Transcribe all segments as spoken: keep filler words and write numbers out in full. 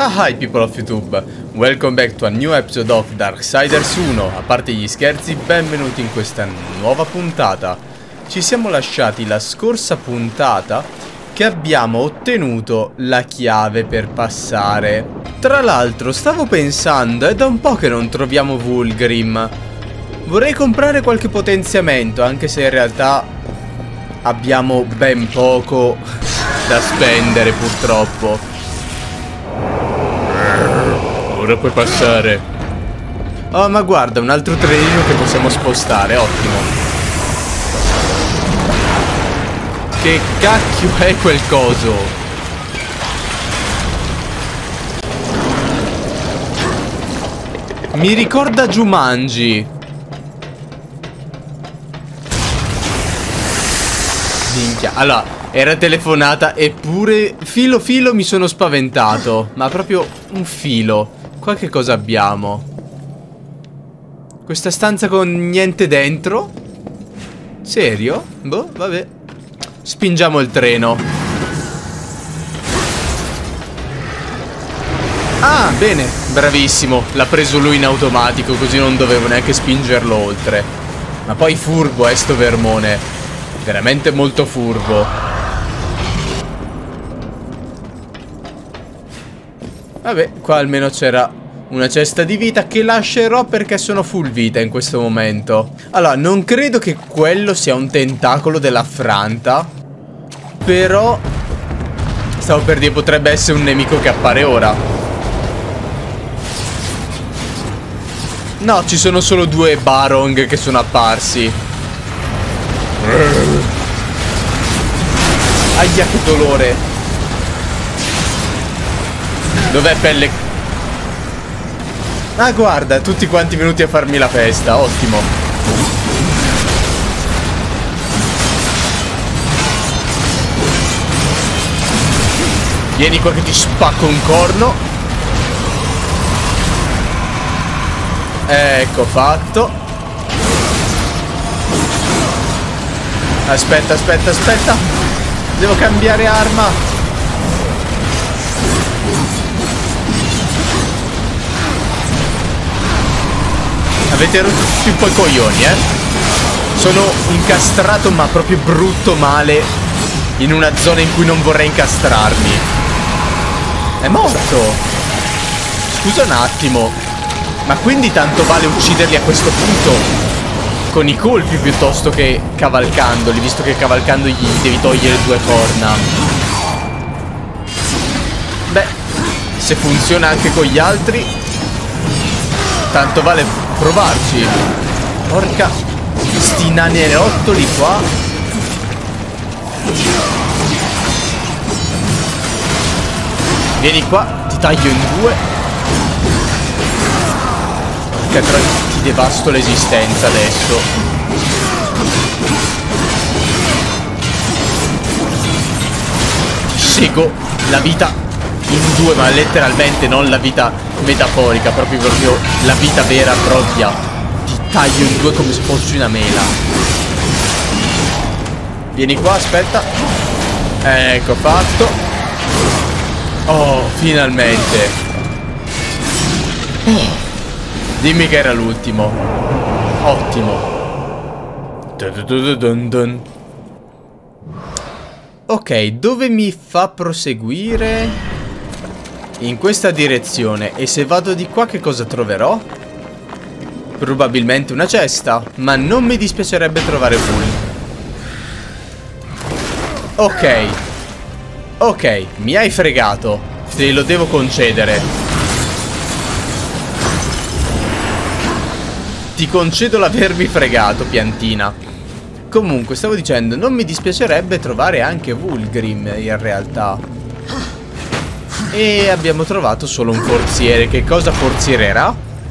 Ah, hi people of YouTube, welcome back to a new episode of Darksiders uno. A parte gli scherzi, benvenuti in questa nuova puntata. Ci siamo lasciati la scorsa puntata che abbiamo ottenuto la chiave per passare. Tra l'altro stavo pensando, è da un po' che non troviamo Vulgrim. Vorrei comprare qualche potenziamento, anche se in realtà abbiamo ben poco da spendere purtroppo. Ora puoi passare. Oh, ma guarda, un altro trenino che possiamo spostare, ottimo. Che cacchio è quel coso? Mi ricorda Jumanji. Minchia, allora, era telefonata eppure filo filo mi sono spaventato. Ma proprio un filo. Qua che cosa abbiamo? Questa stanza con niente dentro? Serio? Boh, vabbè. Spingiamo il treno. Ah, bene, bravissimo. L'ha preso lui in automatico, così non dovevo neanche spingerlo oltre. Ma poi furbo è sto vermone. Veramente molto furbo. Vabbè, qua almeno c'era una cesta di vita che lascerò perché sono full vita in questo momento. Allora, non credo che quello sia un tentacolo dell'affranta, però stavo per dire, potrebbe essere un nemico che appare ora. No, ci sono solo due Barong che sono apparsi. Aia, che dolore. Dov'è pelle? Ah, guarda, tutti quanti venuti a farmi la festa, ottimo. Vieni qua che ti spacco un corno. Ecco fatto. Aspetta, aspetta, aspetta. Devo cambiare arma. Avete rotto tutti un po' i coglioni, eh? Sono incastrato ma proprio brutto male in una zona in cui non vorrei incastrarmi. È morto. Scusa un attimo. Ma quindi tanto vale ucciderli a questo punto con i colpi piuttosto che cavalcandoli, visto che cavalcando gli devi togliere due corna. Beh, se funziona anche con gli altri, tanto vale provarci. Porca, sti nanerottoli qua. Vieni qua, ti taglio in due. Che tra ti devasto l'esistenza adesso. Ti sego la vita in due, ma letteralmente, non la vita metaforica, proprio proprio la vita vera e propria. Ti taglio in due come se fossi una mela. Vieni qua, aspetta. Ecco fatto. Oh, finalmente. Oh, dimmi che era l'ultimo. Ottimo. Ok, dove mi fa proseguire? In questa direzione. E se vado di qua che cosa troverò? Probabilmente una cesta, ma non mi dispiacerebbe trovare Bull. Ok. Ok, mi hai fregato. Te lo devo concedere. Ti concedo l'avermi fregato, piantina. Comunque, stavo dicendo, non mi dispiacerebbe trovare anche Vulgrim in realtà. E abbiamo trovato solo un forziere. Che cosa forziererà?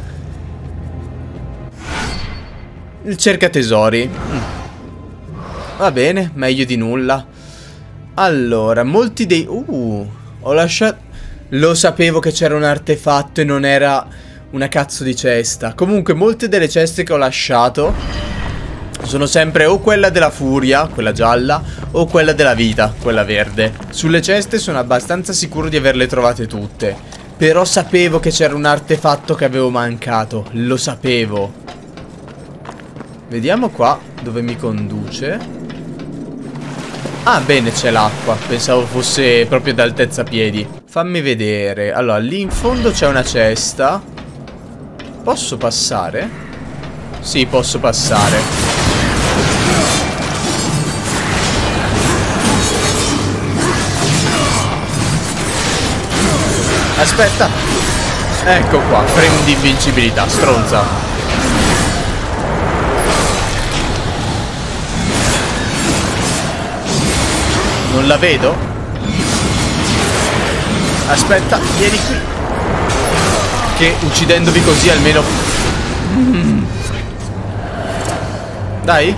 Il cercatesori. mm. Va bene, meglio di nulla. Allora, molti dei... Uh, ho lasciato... Lo sapevo che c'era un artefatto e non era una cazzo di cesta. Comunque, molte delle ceste che ho lasciato sono sempre o quella della furia, quella gialla, o quella della vita, quella verde. Sulle ceste sono abbastanza sicuro di averle trovate tutte, Però sapevo che c'era un artefatto che avevo mancato. Lo sapevo. Vediamo qua dove mi conduce. Ah, bene, c'è l'acqua. Pensavo fosse proprio d'altezza piedi. Fammi vedere. Allora, lì in fondo c'è una cesta. Posso passare? Sì, posso passare. Aspetta. Ecco qua, frame di invincibilità, stronza. Non la vedo? Aspetta, vieni qui. Che uccidendovi così almeno... Mm. Dai.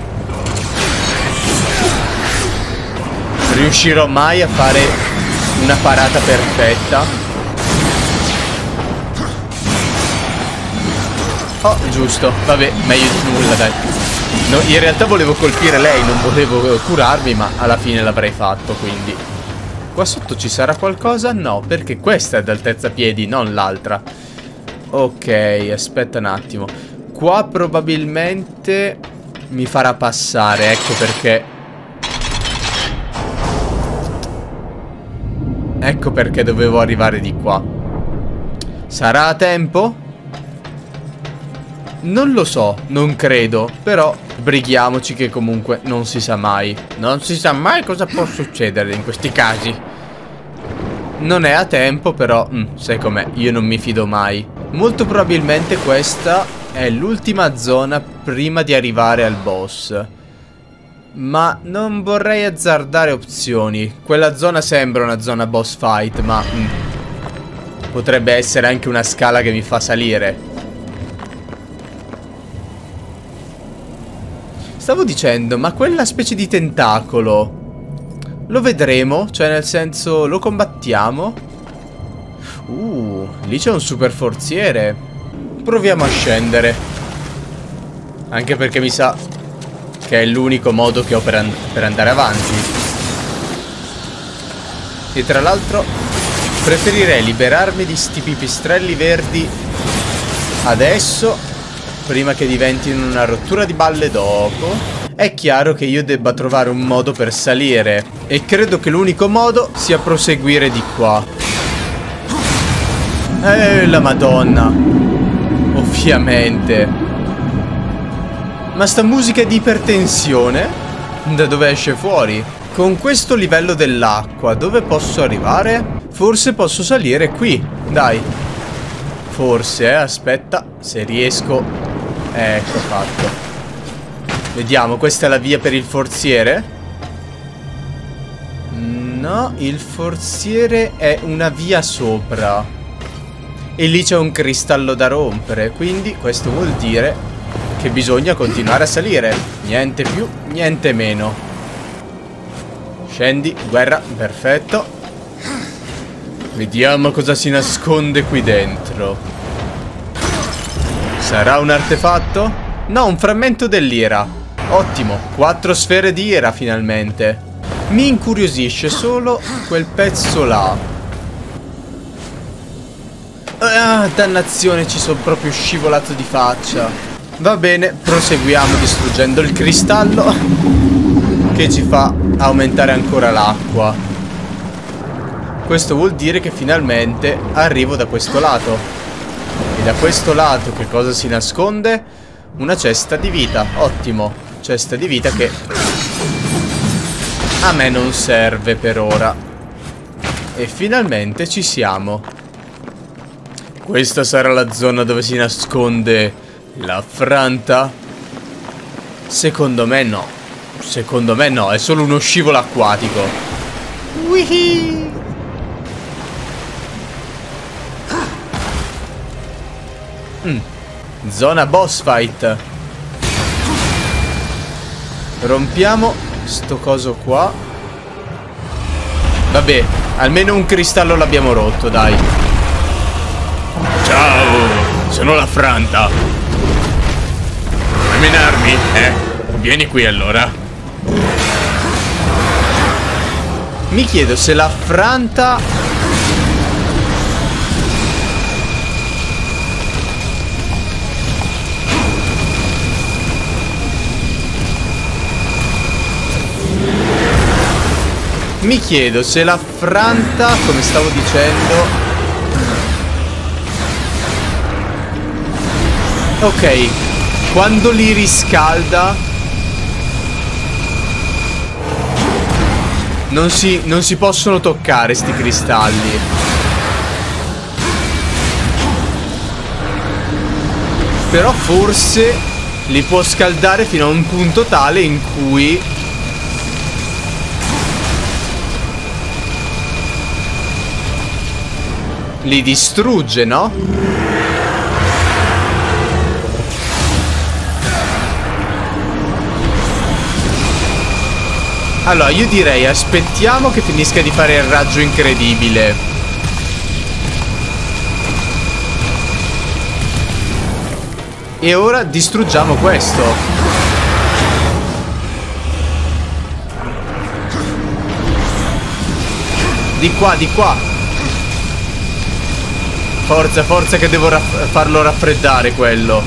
Riuscirò mai a fare una parata perfetta? Oh, giusto. Vabbè, meglio di nulla, dai. No, in realtà volevo colpire lei, non volevo curarmi, ma alla fine l'avrei fatto, quindi... Qua sotto ci sarà qualcosa? No, perché questa è d'altezza piedi, non l'altra. Ok, aspetta un attimo. Qua probabilmente mi farà passare, ecco perché... Ecco perché dovevo arrivare di qua. Sarà a tempo? Non lo so, non credo, però sbrighiamoci che comunque non si sa mai. Non si sa mai cosa può succedere in questi casi. Non è a tempo, però, mm, sai com'è, io non mi fido mai. Molto probabilmente questa è l'ultima zona prima di arrivare al boss. Ma non vorrei azzardare opzioni. Quella zona sembra una zona boss fight, ma mm, potrebbe essere anche una scala che mi fa salire. Stavo dicendo, ma quella specie di tentacolo lo vedremo? Cioè nel senso, lo combattiamo? Uh, lì c'è un super forziere. Proviamo a scendere. Anche perché mi sa che è l'unico modo che ho per, and per andare avanti. E tra l'altro preferirei liberarmi di sti pipistrelli verdi adesso, prima che diventino una rottura di balle dopo. È chiaro che io debba trovare un modo per salire, e credo che l'unico modo sia proseguire di qua. Eh, la madonna. Ovviamente. Ma sta musica di ipertensione? Da dove esce fuori? Con questo livello dell'acqua, dove posso arrivare? Forse posso salire qui. Dai. Forse, eh, aspetta, se riesco. Ecco fatto. Vediamo, questa è la via per il forziere? No, il forziere è una via sopra. E lì c'è un cristallo da rompere, quindi questo vuol dire che bisogna continuare a salire. Niente più, niente meno. Scendi, guerra, perfetto. Vediamo cosa si nasconde qui dentro. Sarà un artefatto? No, un frammento dell'ira. Ottimo, quattro sfere di ira finalmente. Mi incuriosisce solo quel pezzo là. Ah, dannazione, ci sono proprio scivolato di faccia. Va bene, proseguiamo distruggendo il cristallo che ci fa aumentare ancora l'acqua. Questo vuol dire che finalmente arrivo da questo lato. E da questo lato che cosa si nasconde? Una cesta di vita, ottimo. Cesta di vita che a me non serve per ora. E finalmente ci siamo. Questa sarà la zona dove si nasconde l'Afranta? Secondo me no. Secondo me no, è solo uno scivolo acquatico. Wihee! Mm. Zona boss fight. Rompiamo sto coso qua. Vabbè, almeno un cristallo l'abbiamo rotto, dai. Ciao, sono l'Afranta. Vuoi menarmi? Eh? Vieni qui allora. Mi chiedo se l'Afranta Mi chiedo se l'affranta, come stavo dicendo... Ok, quando li riscalda... Non si, non si possono toccare sti cristalli. Però forse li può scaldare fino a un punto tale in cui li distrugge, no? Allora io direi aspettiamo che finisca di fare il raggio incredibile. E ora distruggiamo questo. Di qua, di qua. Forza, forza che devo raff- farlo raffreddare quello.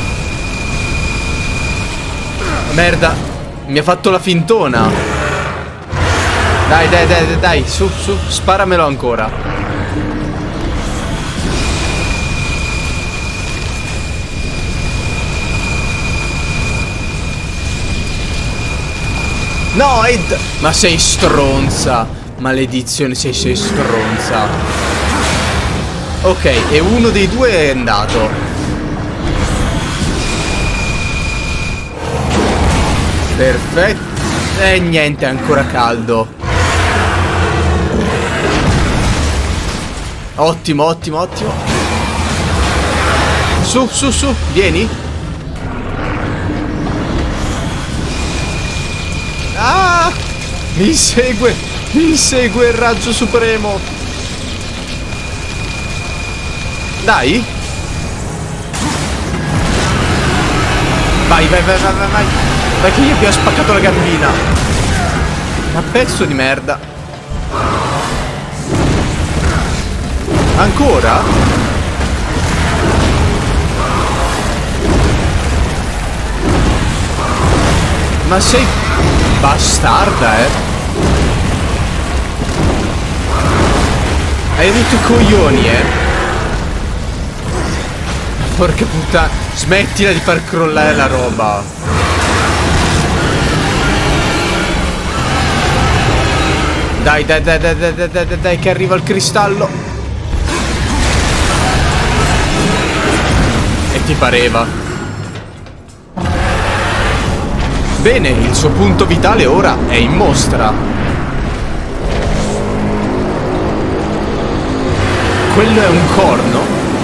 Merda. Mi ha fatto la fintona. Dai, dai, dai, dai, dai, su, su, sparamelo ancora. No, Ed! Ma sei stronza. Maledizione, sei, sei stronza. Ok, e uno dei due è andato. Perfetto. E niente, è ancora caldo. Ottimo, ottimo, ottimo. Su, su, su, vieni. Ah! Mi insegue, mi insegue il raggio supremo. Dai. Vai, vai, vai, vai, vai. Vai che gli abbiamo spaccato la gambina. Ma pezzo di merda. Ancora? Ma sei bastarda, eh? Hai avuto i coglioni, eh? Porca puttana. Smettila di far crollare la roba. Dai, dai, dai, dai, dai, dai, dai, dai, che arriva il cristallo. E ti pareva. Bene, il suo punto vitale ora è in mostra. Quello è un corno.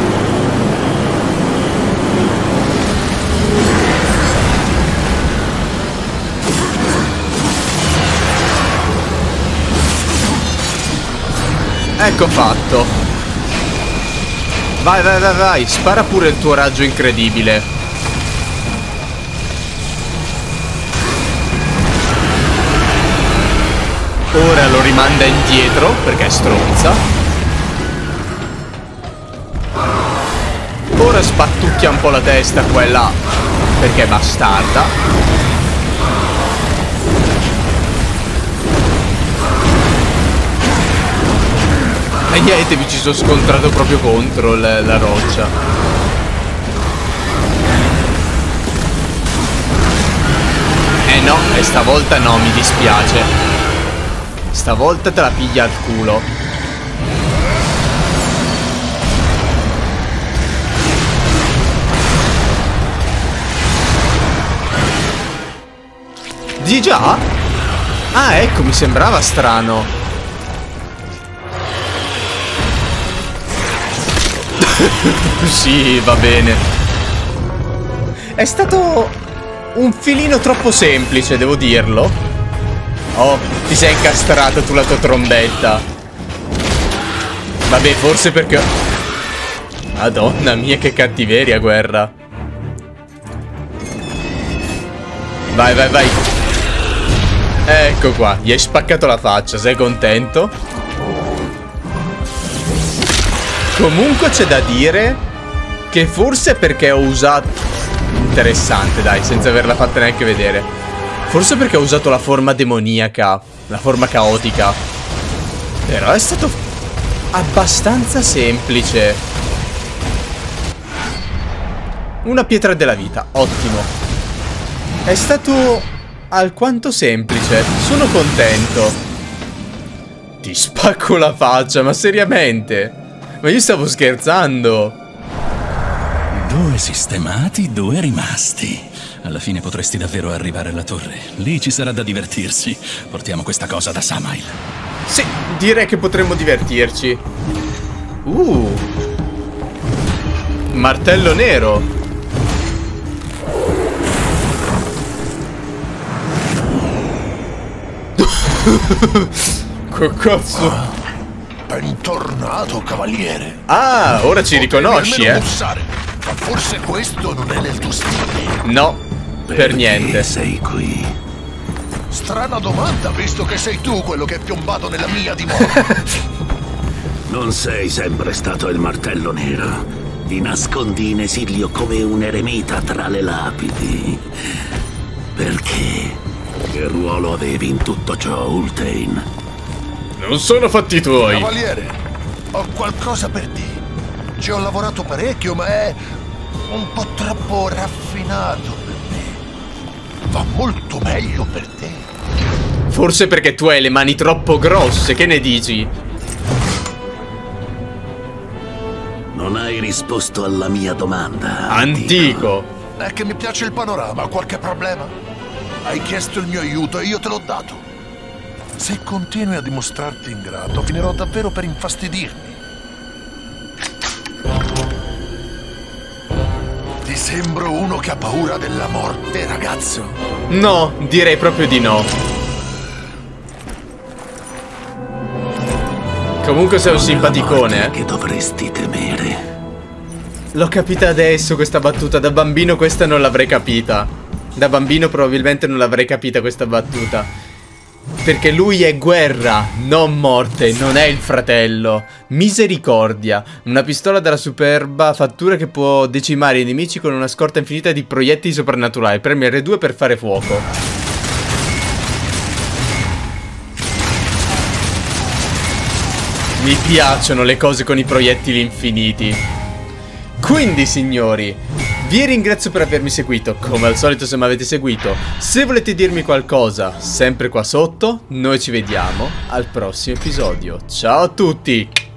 Ecco fatto. Vai, vai, vai, vai. Spara pure il tuo raggio incredibile. Ora lo rimanda indietro perché è stronza. Ora spattucchia un po' la testa qua e là perché è bastarda. E niente, mi ci sono scontrato proprio contro la, la roccia. Eh no, e stavolta no, mi dispiace. Stavolta te la piglia al culo. Di già? Ah, ecco, mi sembrava strano. Sì, va bene. È stato un filino troppo semplice, devo dirlo. Oh, ti sei incastrato tu la tua trombetta. Vabbè, forse perché... Madonna mia, che cattiveria, guerra. Vai, vai, vai. Ecco qua, gli hai spaccato la faccia, sei contento? Comunque c'è da dire che forse perché ho usato... Interessante, dai, senza averla fatta neanche vedere. Forse perché ho usato la forma demoniaca, la forma caotica. Però è stato abbastanza semplice. Una pietra della vita, ottimo. È stato alquanto semplice. Sono contento. Ti spacco la faccia, ma seriamente? Ma io stavo scherzando. Due sistemati, due rimasti. Alla fine potresti davvero arrivare alla torre. Lì ci sarà da divertirsi. Portiamo questa cosa da Samael. Sì, direi che potremmo divertirci. Uh. Martello nero. Che cazzo? Bentornato, cavaliere. Ah, ora ci riconosci, eh? Bussare, ma forse questo non è nel tuo stile. No, per niente. Sei qui? Strana domanda, visto che sei tu quello che è piombato nella mia dimora. Non sei sempre stato il martello nero. Ti nascondi in esilio come un eremita tra le lapidi. Perché? Che ruolo avevi in tutto ciò, Ultain? Non sono fatti tuoi. Cavaliere, ho qualcosa per te. Ci ho lavorato parecchio, ma è un po' troppo raffinato per me. Va molto meglio per te. Forse perché tu hai le mani troppo grosse, che ne dici? Non hai risposto alla mia domanda. Antico. È che mi piace il panorama, qualche problema? Hai chiesto il mio aiuto e io te l'ho dato. Se continui a dimostrarti ingrato, finirò davvero per infastidirmi. Ti sembro uno che ha paura della morte, ragazzo? No, direi proprio di no. Comunque sei un simpaticone, eh. Che dovresti temere. L'ho capita adesso questa battuta. Da bambino questa non l'avrei capita. Da bambino probabilmente non l'avrei capita questa battuta. Perché lui è guerra, non morte, non è il fratello. Misericordia. Una pistola dalla superba fattura che può decimare i nemici con una scorta infinita di proiettili soprannaturali. Premi erre due per fare fuoco. Mi piacciono le cose con i proiettili infiniti. Quindi, signori, vi ringrazio per avermi seguito. Come al solito, se mi avete seguito, se volete dirmi qualcosa, sempre qua sotto. Noi ci vediamo al prossimo episodio. Ciao a tutti!